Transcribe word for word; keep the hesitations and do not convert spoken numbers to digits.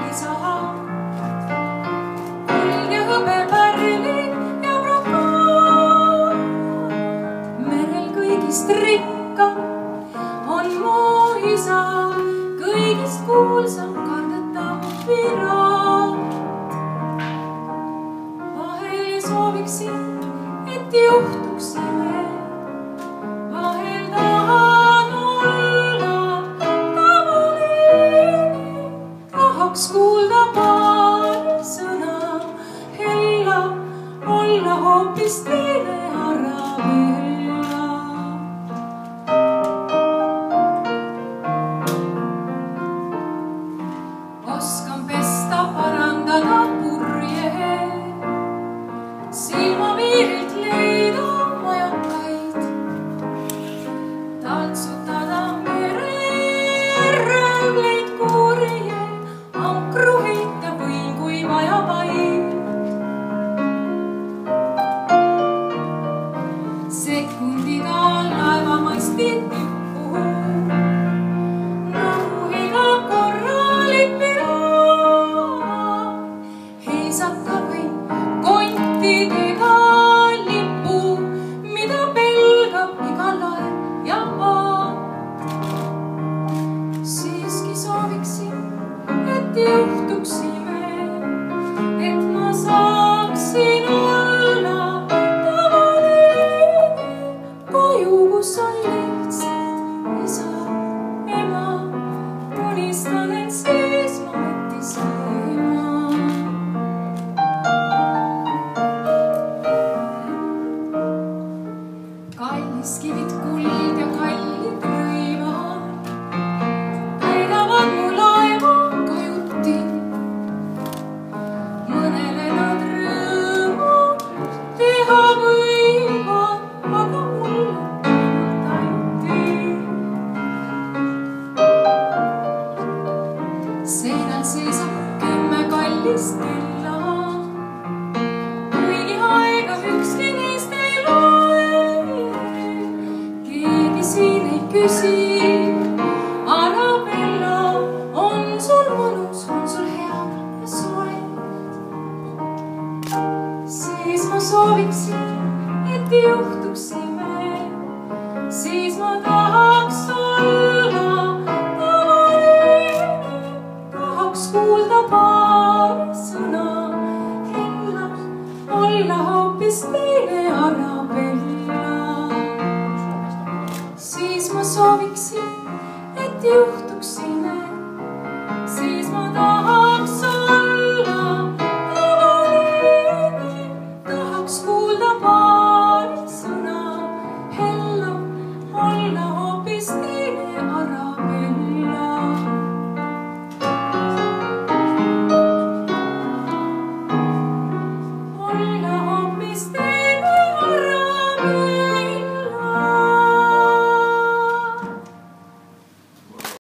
isa. Kuld ja hõbe pärlid ja brokaad. Merel kõigist rikka on mu isa, kõigist kuulsam kardetav piraat. Vahel sooviksin, et juhtuksime, vahel tahan olla tavaline, tahaks kuulda paari sõna, hella, olla hoopis teine Arabaella. Oskan pesta, parandada purje, silmapiirilt leida majakaid, taltsutada mereröövleid kurje, ankru heita võin, kui vaja vaid. Sekundiga laevamasti tippu, nagu iga korralik piraat, heisata võin kontidega lippu, mida pelgab iga laev ja paat. Siiski sooviksin, et juhtuksime, et ma saaksin olla tavaline, koju, kus on lihtsalt isa, ema, unistan, et siis ma võttis ema. Kalliskivid, kuld ja kallid rõivad täidavad mu laeva kajuti. Mõnele nad rõõmu teha võivad, aga mulle tajuti. Seinal seisab kümme kallist kella, kuigi aega ükski neist ei loe. Keegi siin ei küsi, Arabella, on sul mõnus, on sul hea ja soe. Siis ma sooviksin, et juhtuks